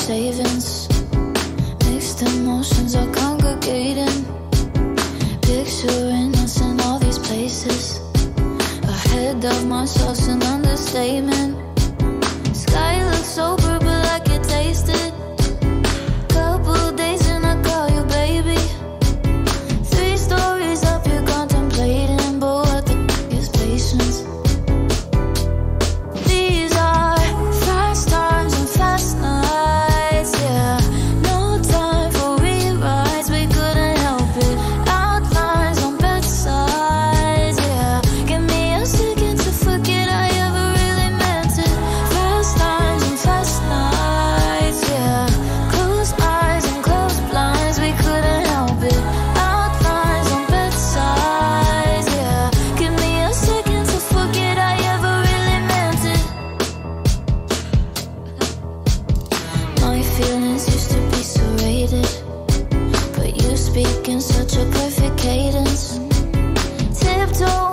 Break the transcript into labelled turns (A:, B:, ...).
A: savings. Mixed emotions are congregating, picturing us in all these places. Ahead of myself's an understatement. Sky looks so purple, I can taste it. Couple days and I call you baby. 3 stories up, you're contemplating, but what the is patience? These are fast times and fast nights, yeah. No time for rewrites, we couldn't help it. Outlines on bedsides, yeah. Give me a second to forget I ever really meant it. Fast times and fast nights, yeah. Closed eyes and closed blinds, we couldn't help it. Outlines on bedsides, yeah. Give me a second to forget I ever really meant it. My feelings used to be serrated, but you speak in such a perfect cadence. Tiptoe